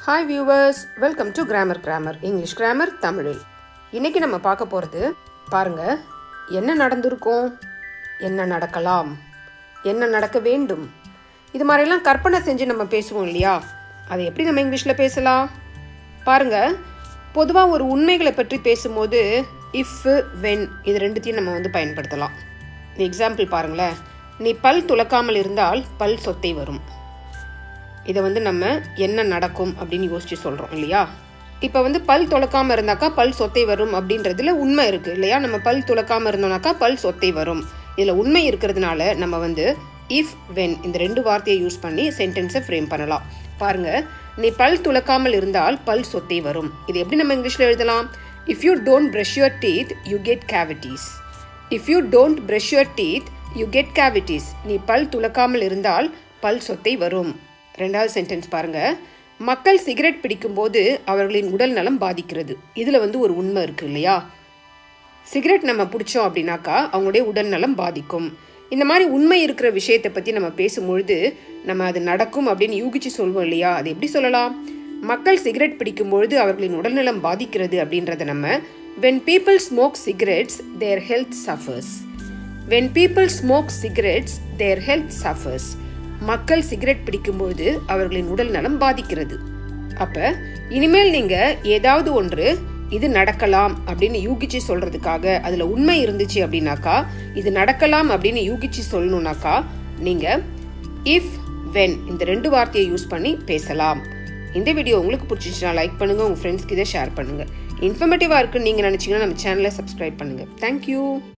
Hi viewers, welcome to Grammar English Grammar தமிழில். இன்னைக்கு நம்ம பார்க்க போறது பாருங்க, என்ன நடந்திருக்கும், என்ன நடக்கலாம், என்ன நடக்க வேண்டும், இது மாதிரிலாம் கற்பனை செஞ்சு நம்ம பேசுவோம் இல்லையா? அதை எப்படி நம்ம இங்கிலீஷில் பேசலாம்? பாருங்க, பொதுவாக ஒரு உண்மைகளை பற்றி பேசும்போது இஃப் வென் இது ரெண்டுத்தையும் நம்ம பயன்படுத்தலாம். இந்த எக்ஸாம்பிள் பாருங்களேன், நீ பல் துலக்காமல் இருந்தால் பல் சொத்தை வரும். இதை நம்ம என்ன நடக்கும் அப்படின்னு யோசிச்சு சொல்கிறோம் இல்லையா? இப்போ பல் துலக்காமல் இருந்தாக்கா பல் சொத்தை வரும் அப்படின்றதுல உண்மை இருக்குது இல்லையா? நம்ம பல் துலக்காமல் இருந்தோம்னாக்கா பல் சொத்தை வரும். இதில் உண்மை இருக்கிறதுனால நம்ம இஃப் வென் இந்த ரெண்டு வார்த்தையை யூஸ் பண்ணி சென்டென்ஸை ஃப்ரேம் பண்ணலாம். பாருங்கள், நீ பல் துலக்காமல் இருந்தால் பல் சொத்தை வரும். இது எப்படி நம்ம இங்கிலீஷில் எழுதலாம்? If you don't brush your teeth you get cavities. If you don't brush your teeth you get cavities. நீ பல் துலக்காமல் இருந்தால் பல் சொத்தை வரும். ரெண்டாவது சென்டென்ஸ் பாருங்க, மக்கள் சிகரெட் பிடிக்கும்போது அவர்களின் உடல் நலம் பாதிக்கிறது. இதில் ஒரு உண்மை இருக்குது இல்லையா? சிகரெட் நம்ம பிடிச்சோம் அப்படின்னாக்கா அவங்களுடைய உடல் நலம் பாதிக்கும். இந்த மாதிரி உண்மை இருக்கிற விஷயத்தை பற்றி நம்ம பேசும்பொழுது நம்ம அது நடக்கும் அப்படின்னு யூகிச்சு சொல்வோம் இல்லையா? அது எப்படி சொல்லலாம்? மக்கள் சிகரெட் பிடிக்கும்பொழுது அவர்களின் உடல்நலம் பாதிக்கிறது அப்படின்றத நம்ம when people smoke cigarettes their health suffers. when people smoke cigarettes their health suffers. மக்கள் சிகரெட் பிடிக்கும்போது அவர்களின் உடல் நலம் பாதிக்கிறது. அப்ப இனிமேல் நீங்க ஏதாவது ஒன்று இது நடக்கலாம் அப்படின்னு யூகிச்சு சொல்றதுக்காக அதுல உண்மை இருந்துச்சு அப்படின்னாக்கா, இது நடக்கலாம் அப்படின்னு யூகிச்சு சொல்லணும்னாக்கா நீங்க இஃப் வென் இந்த ரெண்டு வார்த்தையை யூஸ் பண்ணி பேசலாம். இந்த வீடியோ உங்களுக்கு பிடிச்சிச்சுன்னா லைக் பண்ணுங்க, உங்க ஃப்ரெண்ட்ஸ்க்கு இதை ஷேர் பண்ணுங்க. இன்ஃபர்மேட்டிவா இருக்குன்னு நீங்க நினைச்சீங்கன்னா நம்ம சேனலை சப்ஸ்கிரைப் பண்ணுங்க. தேங்க்யூ.